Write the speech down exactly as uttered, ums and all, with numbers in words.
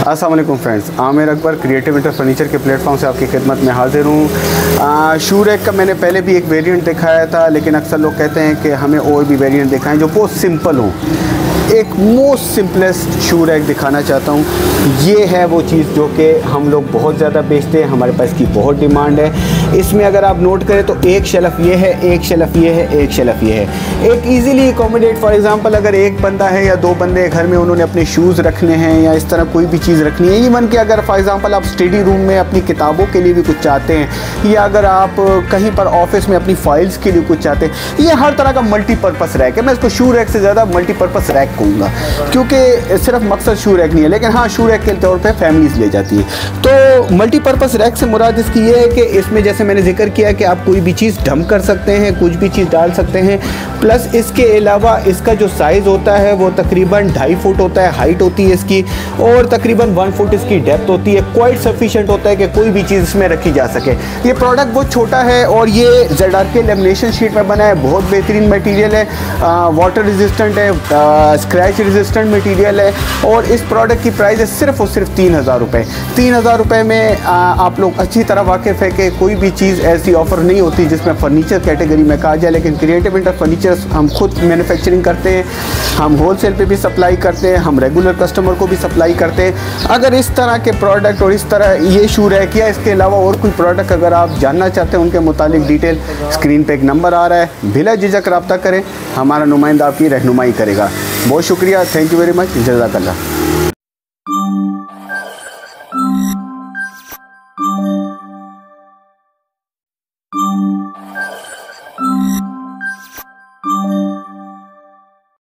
अस्सलाम वालेकुम friends, Aamir Akbar creative inter furniture के प्लेटफॉर्म से आपकी खिदमत में हाजिर हूँ। शू रैक का मैंने पहले भी एक वेरिएंट दिखाया था, लेकिन अक्सर लोग कहते हैं कि हमें और भी वेरिएंट दिखाएं जो बहुत सिंपल हो। एक मोस्ट सिंपलेस्ट शू रैक दिखाना चाहता हूँ। ये है वो चीज़ जो कि हम लोग बहुत ज़्यादा बेचते हैं, हमारे पास की बहुत डिमांड है। इसमें अगर आप नोट करें तो एक शेल्फ ये है, एक शेल्फ ये है, एक शेल्फ ये है। एक इजीली अकोमोडेट, फॉर एग्जांपल अगर एक बंदा है या दो बंदे घर में, उन्होंने अपने शूज़ रखने हैं या इस तरह कोई भी चीज़ रखनी है। इवन कि अगर फॉर एग्जांपल आप स्टडी रूम में अपनी किताबों के लिए भी कुछ चाहते हैं, या अगर आप कहीं पर ऑफिस में अपनी फाइल्स के लिए कुछ चाहते हैं, ये हर तरह का मल्टीपर्पज़ रैक है। मैं इसको शू रैक से ज़्यादा मल्टीपर्पज़ रैक कहूँगा, क्योंकि सिर्फ मकसद शू रैक नहीं है, लेकिन हाँ शू रैक के तौर पे फैमिलीज ले जाती है। तो मल्टीपर्पज़ रैक से मुराद इसकी ये है कि इसमें जैसे मैंने जिक्र किया कि आप कोई भी चीज़ डंप कर सकते हैं, कुछ भी चीज़ डाल सकते हैं। प्लस इसके अलावा इसका जो साइज़ होता है वो तकरीबन ढाई फुट होता है, हाइट होती है इसकी, और तकरीबन वन फुट इसकी डेप्थ होती है। क्वाइट सफिशिएंट होता है कि कोई भी चीज़ इसमें रखी जा सके। ये प्रोडक्ट बहुत छोटा है और ये जेड आर के लेमिनेशन शीट में बना है। बहुत बेहतरीन मटीरियल है, वाटर रेजिस्टेंट है, स्क्रैच रेजिस्टेंट मटीरियल है। और इस प्रोडक्ट की प्राइस है सिर्फ और सिर्फ तीन हज़ार रुपये। तीन हज़ार रुपये में आ, आप लोग अच्छी तरह वाकिफ़ है कि कोई भी चीज़ ऐसी ऑफ़र नहीं होती जिसमें फ़र्नीचर कैटेगरी में कहा जाए। लेकिन क्रिएटिव इंटर फर्नीचर हम खुद मैन्युफैक्चरिंग करते हैं, हम होलसेल पे भी सप्लाई करते हैं, हम रेगुलर कस्टमर को भी सप्लाई करते हैं। अगर इस तरह के प्रोडक्ट और इस तरह ये शू रैक या इसके अलावा और कोई प्रोडक्ट अगर आप जानना चाहते हैं, उनके मुतालिक डिटेल स्क्रीन पे एक नंबर आ रहा है, बिला झिझक रब्ता करें, हमारा नुमाइंदा आपकी रहनुमाई करेगा। बहुत शुक्रिया, थैंक यू वेरी मच, जज़ाकल्लाह।